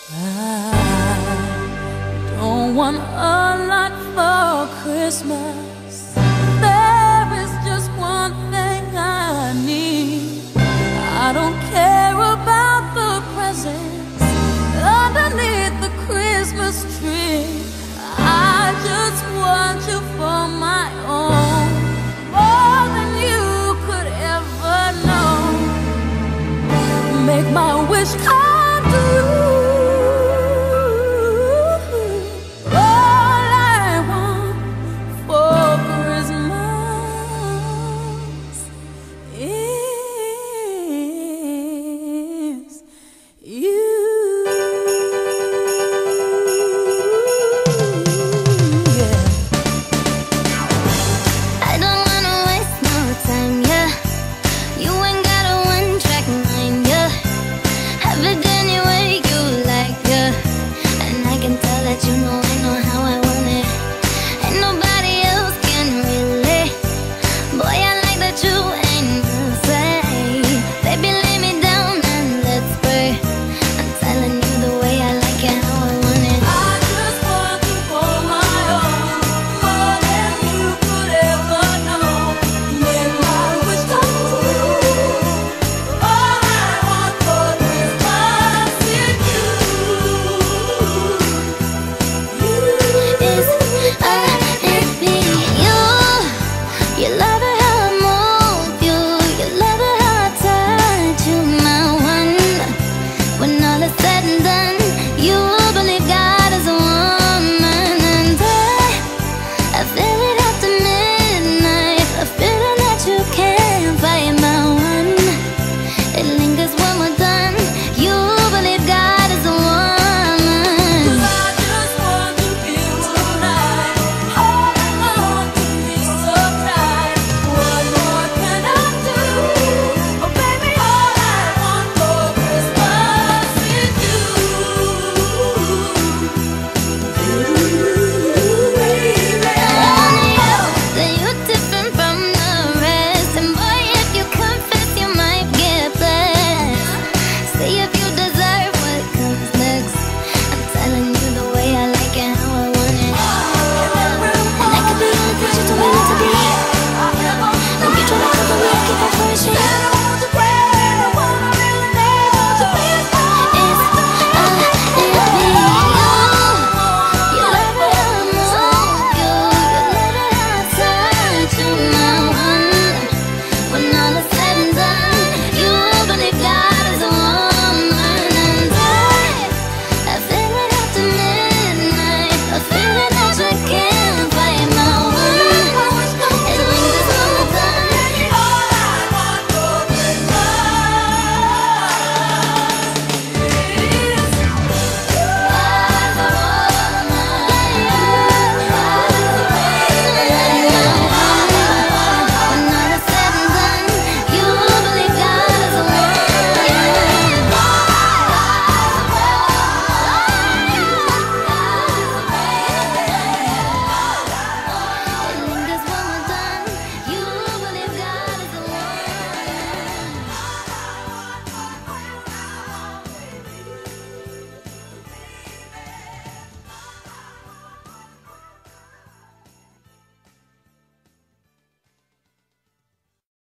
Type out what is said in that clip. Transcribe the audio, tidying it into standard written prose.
I don't want a lot for Christmas. There is just one thing I need. I don't care about the presents underneath the Christmas tree. I just want you for my own, more than you could ever know. Make my wish come